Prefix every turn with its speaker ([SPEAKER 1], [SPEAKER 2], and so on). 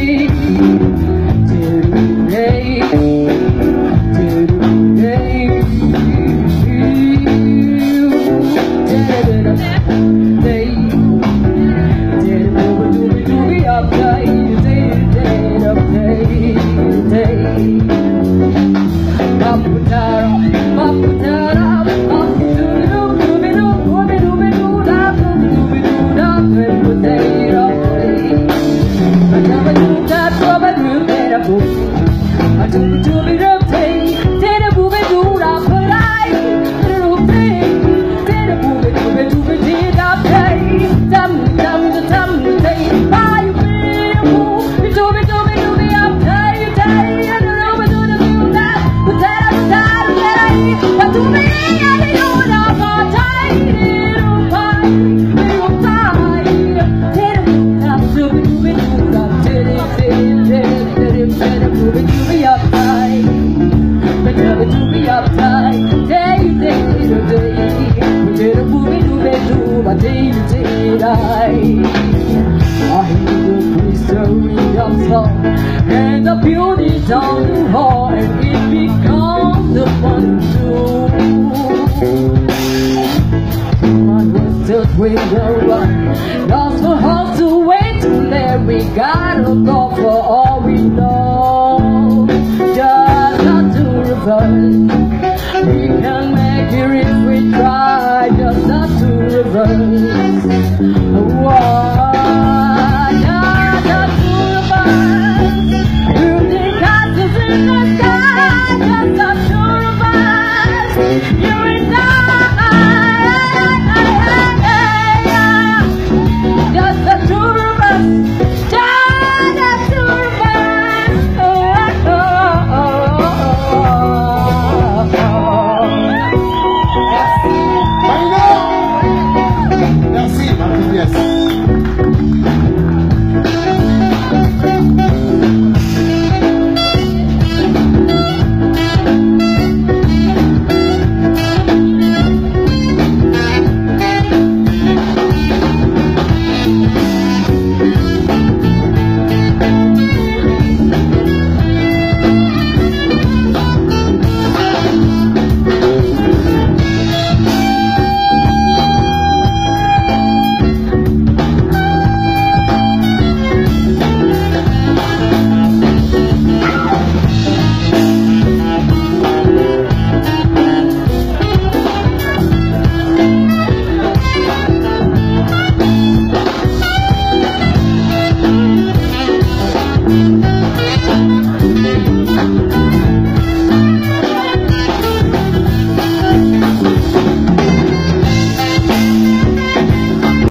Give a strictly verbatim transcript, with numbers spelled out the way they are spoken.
[SPEAKER 1] And the beauty down the hall, and it becomes the fun too. I was just with the one, lost for house to wait till there. We gotta go for all we know, just not to reverse. We can make it if we try, just not to reverse. Whoa.
[SPEAKER 2] Thank you.